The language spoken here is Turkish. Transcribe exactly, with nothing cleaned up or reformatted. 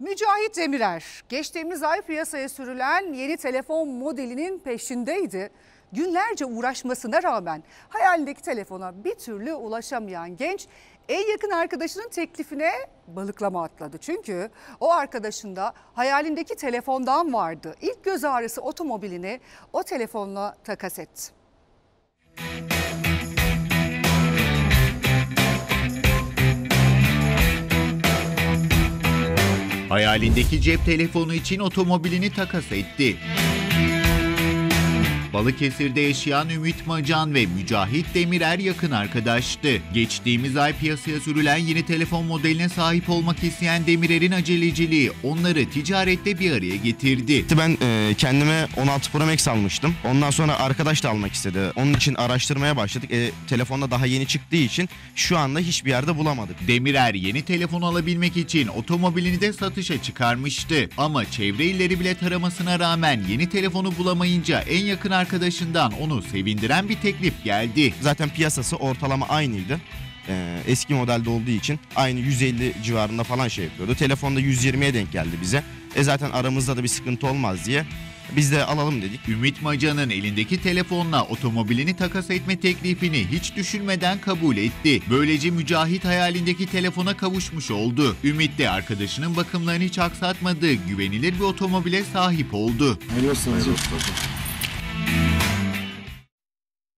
Mücahit Demirer geçtiğimiz ay piyasaya sürülen yeni telefon modelinin peşindeydi. Günlerce uğraşmasına rağmen hayalindeki telefona bir türlü ulaşamayan genç en yakın arkadaşının teklifine balıklama atladı. Çünkü o arkadaşında hayalindeki telefondan vardı. İlk göz ağrısı otomobilini o telefonla takas etti. Hayalindeki cep telefonu için otomobilini takas etti. Balıkesir'de yaşayan Ümit Macan ve Mücahit Demirer yakın arkadaştı. Geçtiğimiz ay piyasaya sürülen yeni telefon modeline sahip olmak isteyen Demirer'in aceleciliği onları ticarette bir araya getirdi. Ben e, kendime on altı Pro Max almıştım. Ondan sonra arkadaş da almak istedi. Onun için araştırmaya başladık. E, telefonda daha yeni çıktığı için şu anda hiçbir yerde bulamadık. Demirer yeni telefon alabilmek için otomobilini de satışa çıkarmıştı. Ama çevre illeri bile taramasına rağmen yeni telefonu bulamayınca en yakın arkadaşından onu sevindiren bir teklif geldi. Zaten piyasası ortalama aynıydı. Ee, eski modelde olduğu için aynı yüz elli civarında falan şey yapıyordu. Telefonda yüz yirmiye denk geldi bize. E zaten aramızda da bir sıkıntı olmaz diye biz de alalım dedik. Ümit Macan'ın elindeki telefonla otomobilini takas etme teklifini hiç düşünmeden kabul etti. Böylece Mücahit hayalindeki telefona kavuşmuş oldu. Ümit de arkadaşının bakımlarını hiç aksatmadığı güvenilir bir otomobile sahip oldu. Hayırlı olsun.